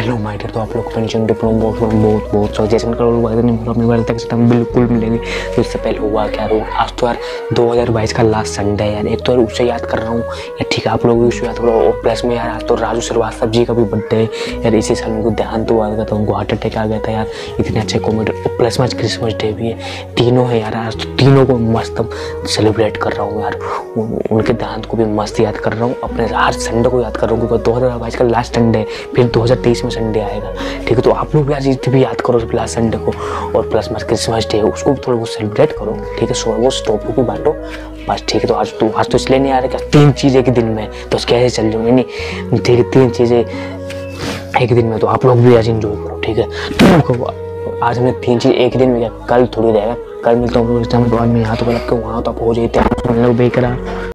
Hello my dear, तो आप लोग पेंशन डिप्लोमा बहुत बहुत जैसे अपने वाले तक हम बिल्कुल मिलेंगे। तो इससे पहले हुआ क्या, तो आज तो यार 2022 का लास्ट संडे है यार। एक तो यार उससे याद कर रहा हूँ यार, ठीक है आप लोग भी उससे याद करो। और प्लस में यार आज तो राजू श्रीवास्तव जी का भी बर्थडे है यार। इसी साल उनको देहांत हुआ था, तो उनको हार्ट अटैक आ गया था यार। इतने अच्छे कॉमेडी, प्लस में आज क्रिसमस डे भी है, तीनों है यार। आज तो तीनों को मस्त सेलिब्रेट कर रहा हूँ यार। उनके देहांत को भी मस्त याद कर रहा हूँ, अपने हर संडे को याद कर रहा हूँ, क्योंकि 2022 का लास्ट संडे है, फिर 2023 में संडे आएगा। ठीक है, तो आप लोग भी आज भी याद करो लास्ट संडे को। और प्लस में क्रिसमस डे है, उसको भी थोड़ा बहुत सेलिब्रेट करो। ठीक है, सो वो स्टॉप को भी बांटो बस। ठीक है, तो आज तो इसलिए नहीं आ रहा क्या, 3 चीज़ एक दिन में, तो कैसे चल जाऊँगी नहीं। ठीक है, 3 चीज़ें एक दिन में, तो आप लोग भी आज इंजॉय करो। ठीक है, तो आज हमने 3 चीज़ एक दिन में किया, कल थोड़ी रहेगा। कल मिलता हूँ, बाद में यहाँ तो वहाँ तो आप हो जाते हैं बेकरार।